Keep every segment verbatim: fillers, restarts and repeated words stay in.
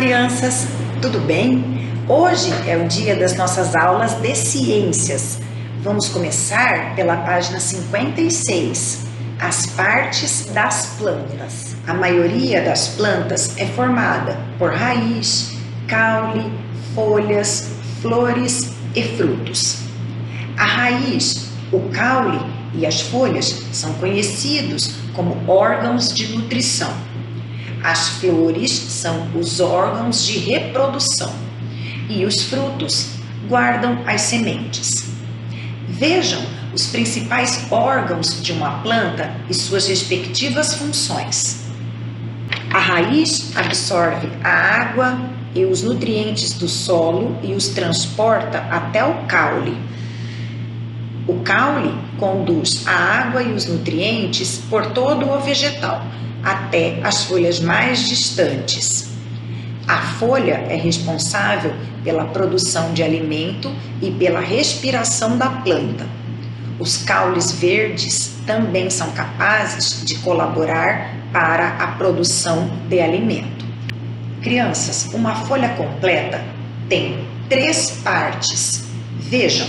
crianças, tudo bem? Hoje é o dia das nossas aulas de ciências. Vamos começar pela página cinquenta e seis, as partes das plantas. A maioria das plantas é formada por raiz, caule, folhas, flores e frutos. A raiz, o caule e as folhas são conhecidos como órgãos de nutrição. As flores são os órgãos de reprodução e os frutos guardam as sementes. Vejam os principais órgãos de uma planta e suas respectivas funções. A raiz absorve a água e os nutrientes do solo e os transporta até o caule. O caule conduz a água e os nutrientes por todo o vegetal, até as folhas mais distantes. A folha é responsável pela produção de alimento e pela respiração da planta. Os caules verdes também são capazes de colaborar para a produção de alimento. Crianças, uma folha completa tem três partes. Vejam.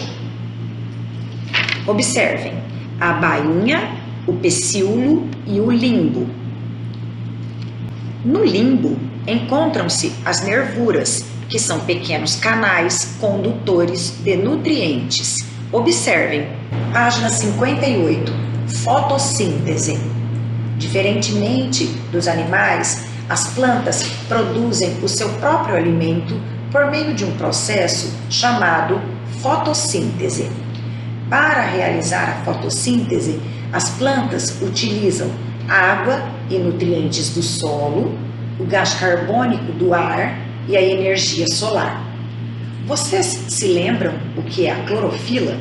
Observem a bainha, o pecíolo e o limbo. No limbo encontram-se as nervuras, que são pequenos canais condutores de nutrientes. Observem, página cinquenta e oito, fotossíntese. Diferentemente dos animais, as plantas produzem o seu próprio alimento por meio de um processo chamado fotossíntese. Para realizar a fotossíntese, as plantas utilizam água e nutrientes do solo, o gás carbônico do ar e a energia solar. Vocês se lembram o que é a clorofila?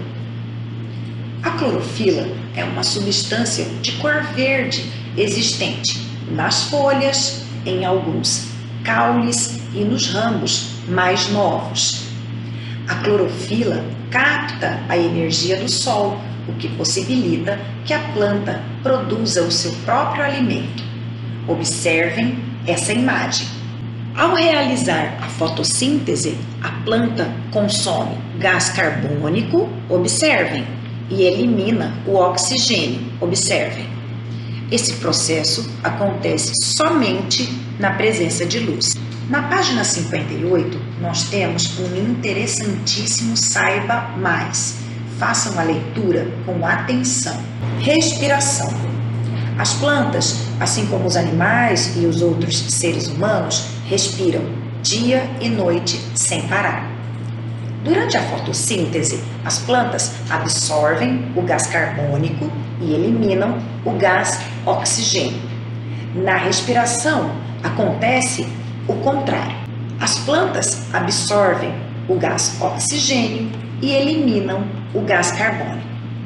A clorofila é uma substância de cor verde existente nas folhas, em alguns caules e nos ramos mais novos. A clorofila capta a energia do sol, o que possibilita que a planta produza o seu próprio alimento. Observem essa imagem. Ao realizar a fotossíntese, a planta consome gás carbônico, observem, e elimina o oxigênio, observem. Esse processo acontece somente na presença de luz. Na página cinquenta e oito, nós temos um interessantíssimo Saiba Mais. Façam a leitura com atenção. Respiração. As plantas, assim como os animais e os outros seres humanos, respiram dia e noite sem parar. Durante a fotossíntese, as plantas absorvem o gás carbônico e eliminam o gás oxigênio. Na respiração, acontece o contrário. As plantas absorvem o gás oxigênio e eliminam o gás carbônico.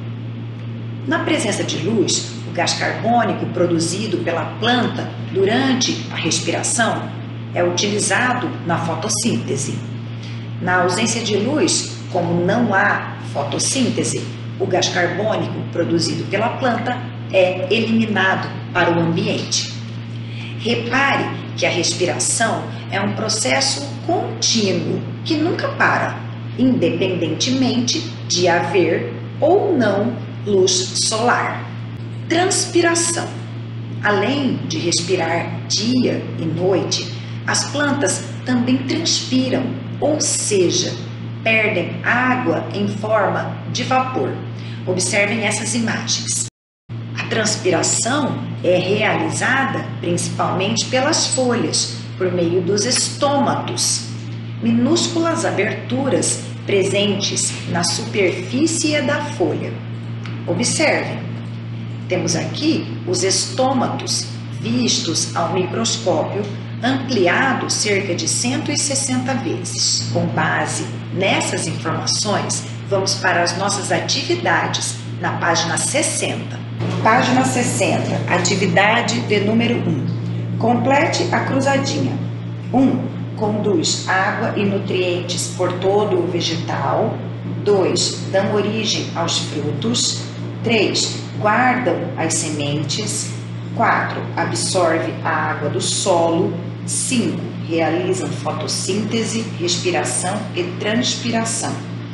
Na presença de luz, o gás carbônico produzido pela planta durante a respiração é utilizado na fotossíntese. Na ausência de luz, como não há fotossíntese, o gás carbônico produzido pela planta é eliminado para o ambiente. Repare que a respiração é um processo contínuo que nunca para, independentemente de haver ou não luz solar. Transpiração. Além de respirar dia e noite, as plantas também transpiram, ou seja, perdem água em forma de vapor. Observem essas imagens. A transpiração é realizada principalmente pelas folhas, por meio dos estômatos, minúsculas aberturas presentes na superfície da folha. Observem, temos aqui os estômatos vistos ao microscópio, ampliado cerca de cento e sessenta vezes. Com base nessas informações, vamos para as nossas atividades na página sessenta. Página sessenta, atividade de número um. Complete a cruzadinha. um. Conduz água e nutrientes por todo o vegetal. dois. Dão origem aos frutos. três. Guardam as sementes. quatro. Absorve a água do solo. cinco. realizam fotossíntese, respiração e transpiração.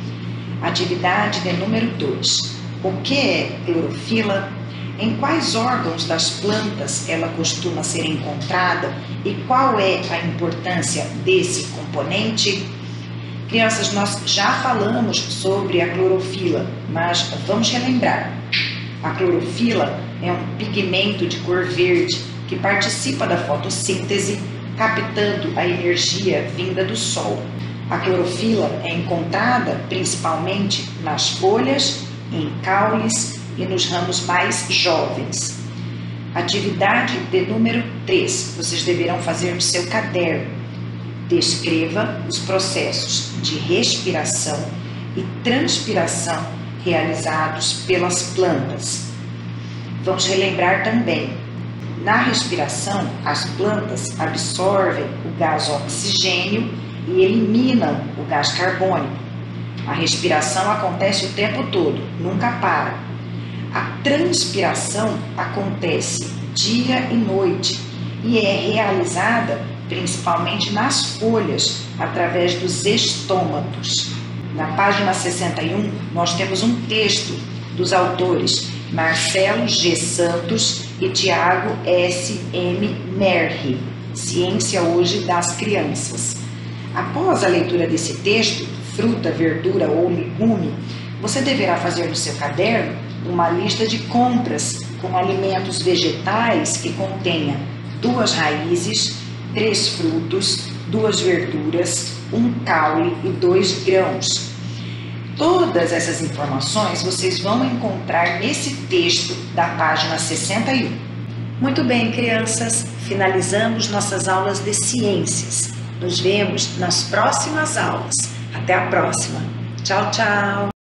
Atividade de número dois. O que é clorofila? Em quais órgãos das plantas ela costuma ser encontrada e qual é a importância desse componente? Crianças, nós já falamos sobre a clorofila, mas vamos relembrar. A clorofila é um pigmento de cor verde que participa da fotossíntese, captando a energia vinda do sol. A clorofila é encontrada principalmente nas folhas, em caules e nos ramos mais jovens. Atividade de número três. Vocês deverão fazer no seu caderno. Descreva os processos de respiração e transpiração realizados pelas plantas. Vamos relembrar também. Na respiração, as plantas absorvem o gás oxigênio e eliminam o gás carbônico. A respiração acontece o tempo todo, nunca para. A transpiração acontece dia e noite e é realizada principalmente nas folhas, através dos estômatos. Na página sessenta e um, nós temos um texto dos autores Marcelo G. Santos e Tiago S. M. Merri, Ciência Hoje das Crianças. Após a leitura desse texto, fruta, verdura ou legume, você deverá fazer no seu caderno uma lista de compras com alimentos vegetais que contenha duas raízes, três frutos, duas verduras, um caule e dois grãos. Todas essas informações vocês vão encontrar nesse texto da página sessenta e um. Muito bem, crianças, finalizamos nossas aulas de ciências. Nos vemos nas próximas aulas. Até a próxima. Tchau, tchau!